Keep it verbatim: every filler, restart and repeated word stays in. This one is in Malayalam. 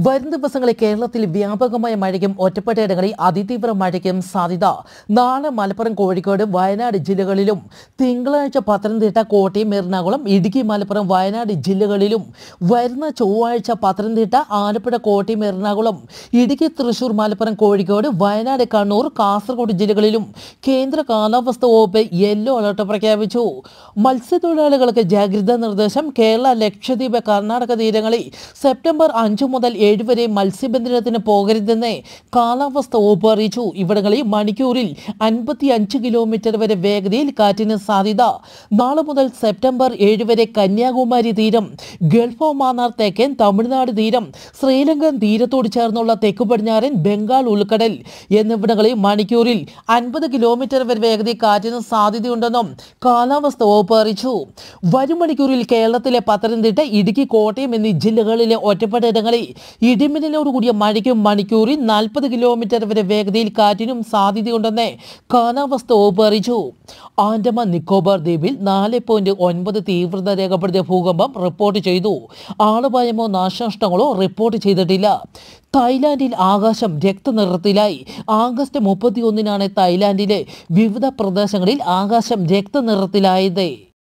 വരും ദിവസങ്ങളിൽ കേരളത്തിൽ വ്യാപകമായ മഴയ്ക്കും ഒറ്റപ്പെട്ടയിടങ്ങളിൽ അതിതീവ്ര മഴയ്ക്കും സാധ്യത. നാളെ മലപ്പുറം, കോഴിക്കോട്, വയനാട് ജില്ലകളിലും തിങ്കളാഴ്ച പത്തനംതിട്ട, കോട്ടയം, എറണാകുളം, ഇടുക്കി, മലപ്പുറം, വയനാട് ജില്ലകളിലും വരുന്ന ചൊവ്വാഴ്ച പത്തനംതിട്ട, ആലപ്പുഴ, കോട്ടയം, എറണാകുളം, ഇടുക്കി, തൃശൂർ, മലപ്പുറം, കോഴിക്കോട്, വയനാട്, കണ്ണൂർ, കാസർഗോഡ് ജില്ലകളിലും കേന്ദ്ര കാലാവസ്ഥാ വകുപ്പ് യെല്ലോ അലർട്ട് പ്രഖ്യാപിച്ചു. മത്സ്യത്തൊഴിലാളികൾക്ക് ജാഗ്രതാ നിർദ്ദേശം. കേരള, ലക്ഷദ്വീപ്, കർണാടക തീരങ്ങളിൽ സെപ്റ്റംബർ അഞ്ച് മുതൽ ഏഴ് വരെ മത്സ്യബന്ധനത്തിന് പോകരുതെന്ന് കാലാവസ്ഥാ വകുപ്പ് അറിയിച്ചു. ഇവിടങ്ങളിൽ മണിക്കൂറിൽ അൻപത്തി അഞ്ച് കിലോമീറ്റർ വരെ വേഗതയിൽ കാറ്റിന് സാധ്യത. നാളെ മുതൽ സെപ്റ്റംബർ ഏഴ് വരെ കന്യാകുമാരി തീരം, ഗൾഫ് ഓഫ് മാന്നാർ, തെക്കൻ തമിഴ്നാട് തീരം, ശ്രീലങ്കൻ തീരത്തോട് ചേർന്നുള്ള തെക്കു പടിഞ്ഞാറൻ ബംഗാൾ ഉൾക്കടൽ എന്നിവിടങ്ങളിൽ മണിക്കൂറിൽ അൻപത് കിലോമീറ്റർ വരെ വേഗതയിൽ കാറ്റിന് സാധ്യതയുണ്ടെന്നും കാലാവസ്ഥാ വകുപ്പ് അറിയിച്ചു. വരും മണിക്കൂറിൽ കേരളത്തിലെ പത്തനംതിട്ട, ഇടുക്കി, കോട്ടയം എന്നീ ജില്ലകളിലെ ഒറ്റപ്പെട്ടയിടങ്ങളിൽ ഇടിമിന്നലോടുകൂടിയ മഴയ്ക്കും മണിക്കൂറിൽ നാൽപ്പത് കിലോമീറ്റർ വരെ വേഗതയിൽ കാറ്റിനും സാധ്യതയുണ്ടെന്ന് കാലാവസ്ഥാ വകുപ്പ് അറിയിച്ചു. ആൻഡമാൻ നിക്കോബാർ ദ്വീപിൽ നാല് പോയിന്റ് ഒൻപത് തീവ്രത രേഖപ്പെടുത്തിയ ഭൂകമ്പം റിപ്പോർട്ട് ചെയ്തു. ആളുഭയമോ നാശനഷ്ടങ്ങളോ റിപ്പോർട്ട് ചെയ്തിട്ടില്ല. തായ്ലാന്റിൽ ആകാശം രക്തനിറത്തിലായി. ആഗസ്റ്റ് മുപ്പത്തി ഒന്നിനാണ് തായ്ലാന്റിലെ വിവിധ പ്രദേശങ്ങളിൽ ആകാശം രക്തനിറത്തിലായത്.